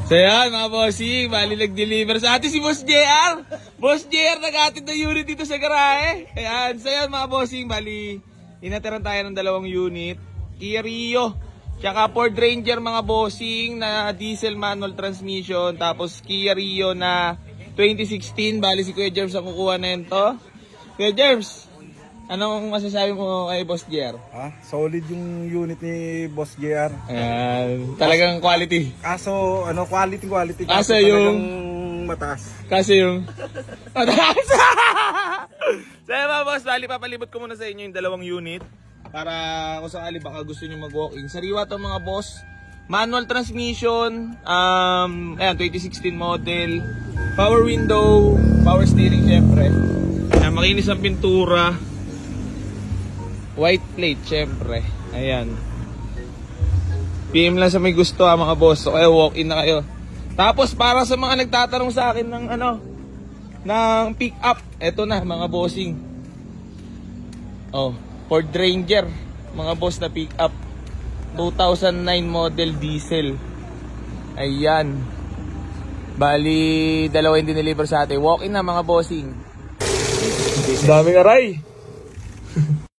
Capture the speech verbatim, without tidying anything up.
So yan mga bossing, bali nag-deliver sa atin si Boss J R. Boss J R nag-atid na unit dito sa garahe. Ayan, so yan mga bossing, bali inatiran tayo ng dalawang unit. Kia Rio, tsaka Ford Ranger mga bossing na diesel manual transmission. Tapos Kia Rio na twenty sixteen, bali si Kuya Germs ang kukuha na yun to. Kuya Germs, anong masasabi mo kay Boss J R? Ah, solid yung unit ni Boss J R. Ayan, talagang quality. Kaso, ano, quality, quality. Kaso yung... mataas. Kaso yung... mataas! So yun mga boss, bali papalibot ko muna sa inyo yung dalawang unit. Para kung sakali baka gusto nyo mag-walk-in. Sariwa to mga boss. Manual transmission. Um, ayan, twenty sixteen model. Power window. Power steering syempre. Ayan, makinis ang pintura. White plate, syempre. Ayan. P M lang sa may gusto ha, mga boss. So kayo, walk-in na kayo. Tapos para sa mga nagtatanong sa akin ng ano, ng pick up, eto na mga bossing. Oh, Ford Ranger, mga boss na pick up. two thousand nine model diesel. Ayan. Bali, dalawa yung dineliver sa atin. Walk-in na mga bossing. Daming aray.